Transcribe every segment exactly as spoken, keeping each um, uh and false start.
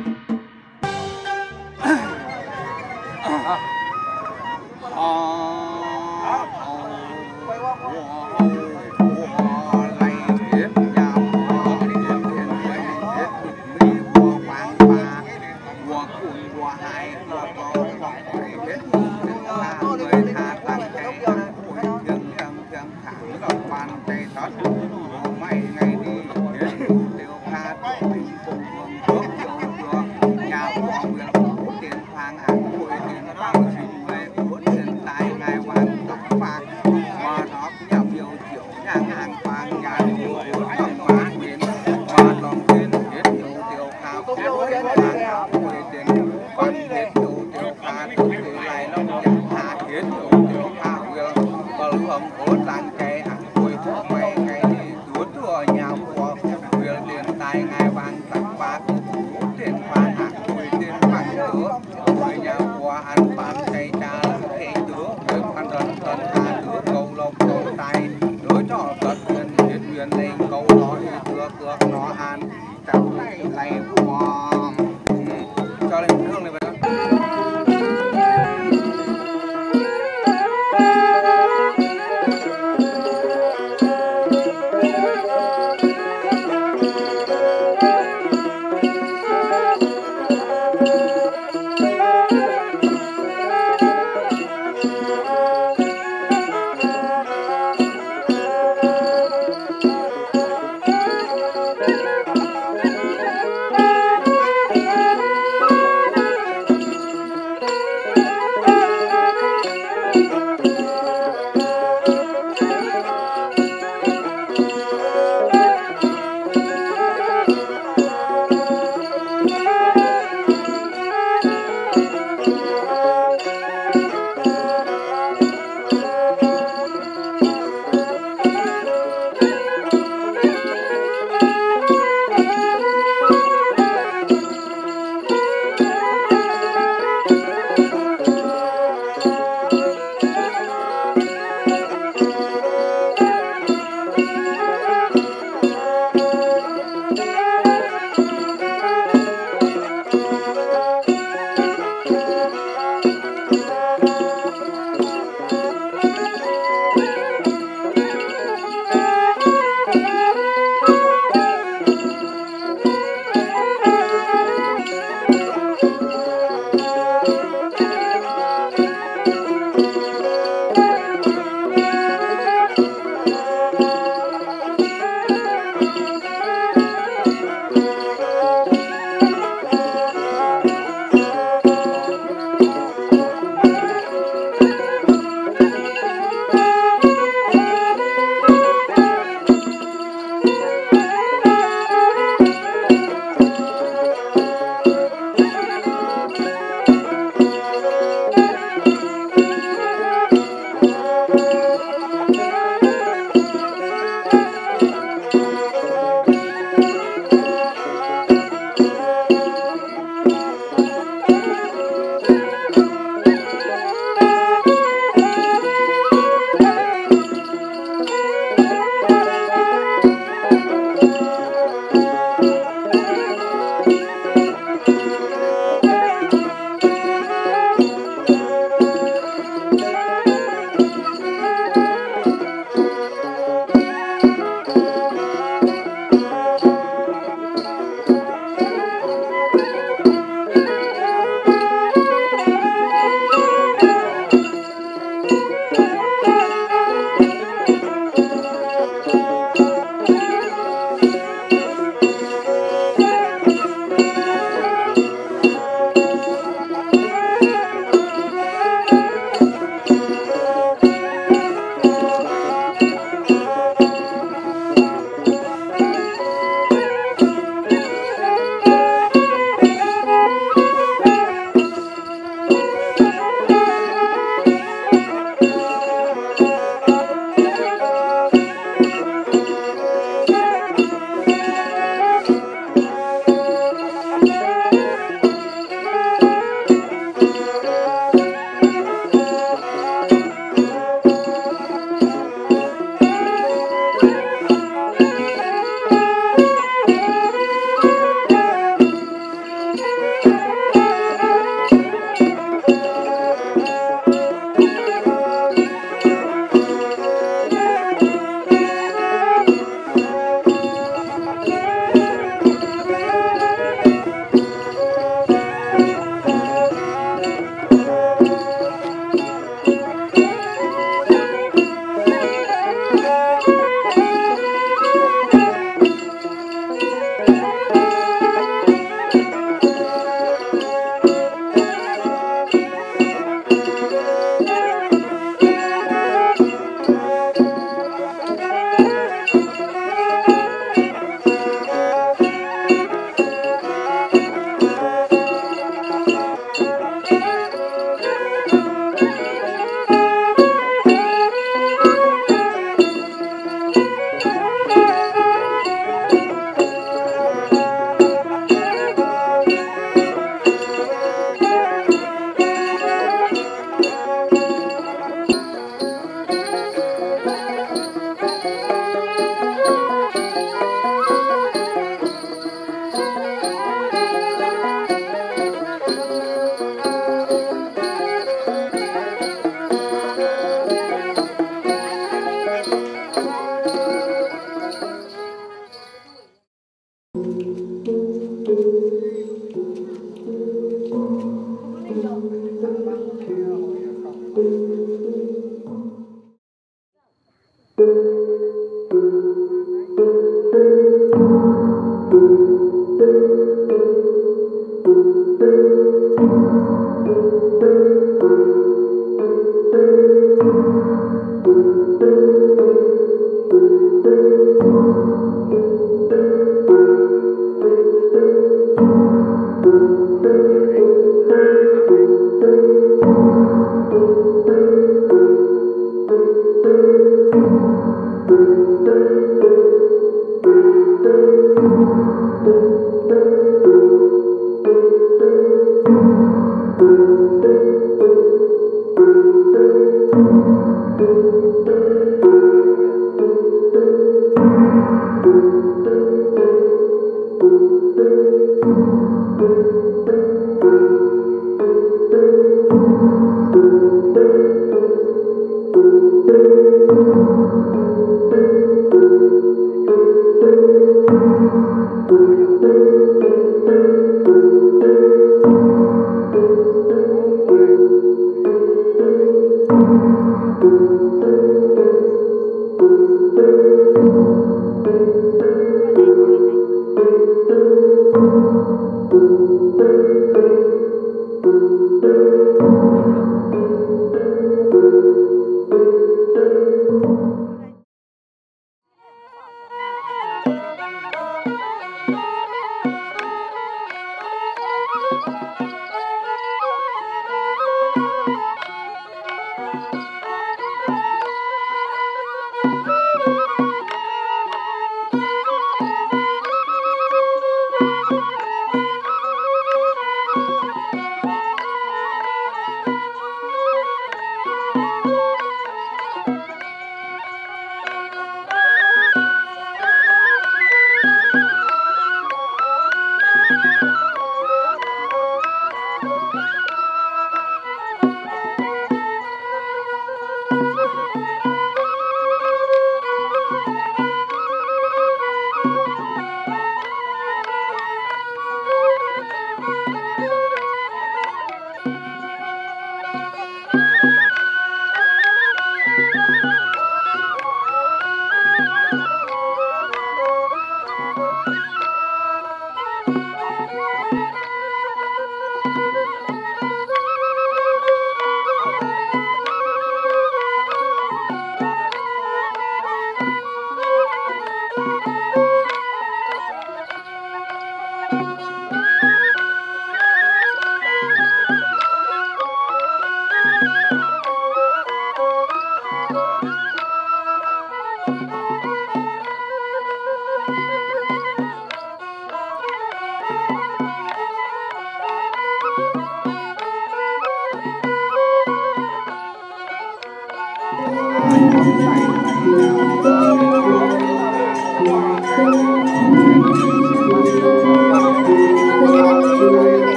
Thank you.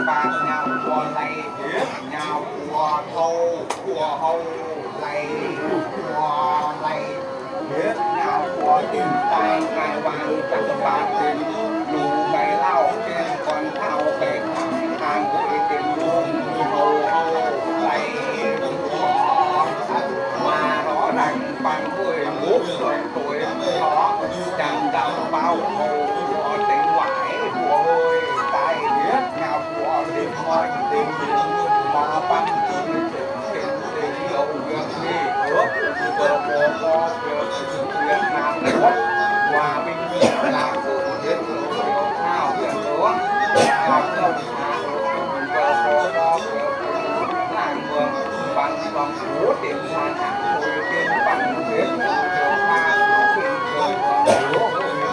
bạc nhau của lầy nhau của thâu của hầu lầy của lầy nhau của tìm tay ngài vàng chẳng bạc tiền đủ cái lao trên con thao cái hàng của tiền luôn hầu hầu lầy mà nó đành bằng người ngút rồi tuổi nó chẳng đậm bao hồ của tỉnh ngoại của ơi tai biết nhau của tình mọi tình mà văn tình tình tình yêu việc gì ước vừa bộ có việc Việt Nam quốc hòa bình là sự thiên yêu thao việc nữa học đồng hạ vừa bộ có việc làng mường bằng bằng phố tiền hoàn hạng hồi tiền bằng huyết điều pha tiền trường và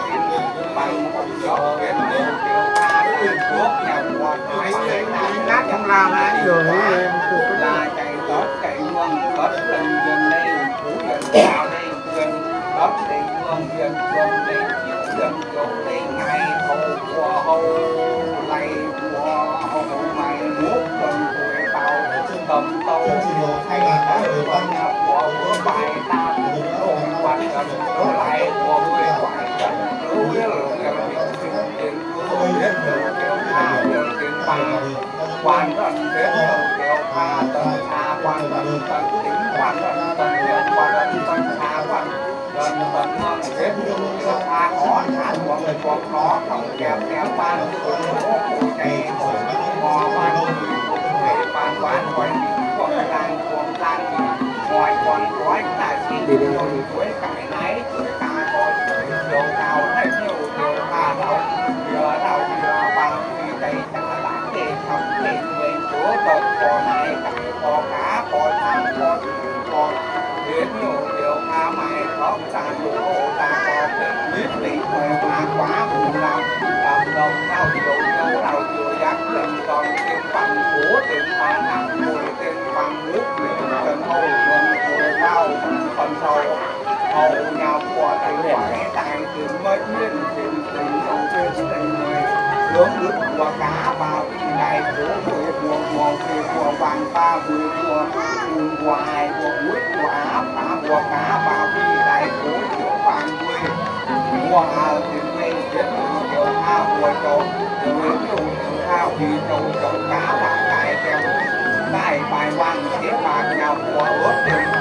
bằng một gió biển điều pha tiền thuốc nhà quạt máy nát trong làm á rồi là chạy tốt chạy mương đất tình dân đây phú dân cao đây dân đất đây mương dân dân đây dân chỗ đây ngày hầu của hầu lầy của hầu mày mốt dân tuổi tàu tầm tàu hay là con nhà của của bài ta cũng quan trọng đó lại của người quan trọng đối với là tiền của biết được kéo pha được tiền bằng quan trọng biết được kéo pha tận tha quan trọng tận tính quan trọng tận được quan trọng tận tha quan tận tận ngon biết được kéo pha khó thả của người con khó không kéo kéo pha được của chạy mò quan về quan quan quan của làng của làng ngoài còn có tại khi điều cuối cải nấy cả con điều cao hay nhiều điều pha đâu giờ đâu giờ bằng khi đây trả lại để không để người chúa độc có này cải có cá có thang có có biết nhiều điều pha mãi có sàn đủ ta có biết biết lý về mà quá buồn lòng làm đồng sao điều đâu đâu chưa dám lần còn tiền bằng của tiền pha nặng mùi tiền bằng nước tiền hầu tiền mùi cao phần sầu hầu nhau của tài khoản tài tiền mới nhiên tiền tiền đầu tiên tiền người lớn nước của cá vào ngày của người của của người của vàng ba người của của ai của muối của áp cá của cá vào khi đại của của vàng người của ao tiền lên tiền của ao của trâu rồi dùng ao thì trâu trâu cá và cái kèo đại bài văn thiết bạc nhau của ướt tiền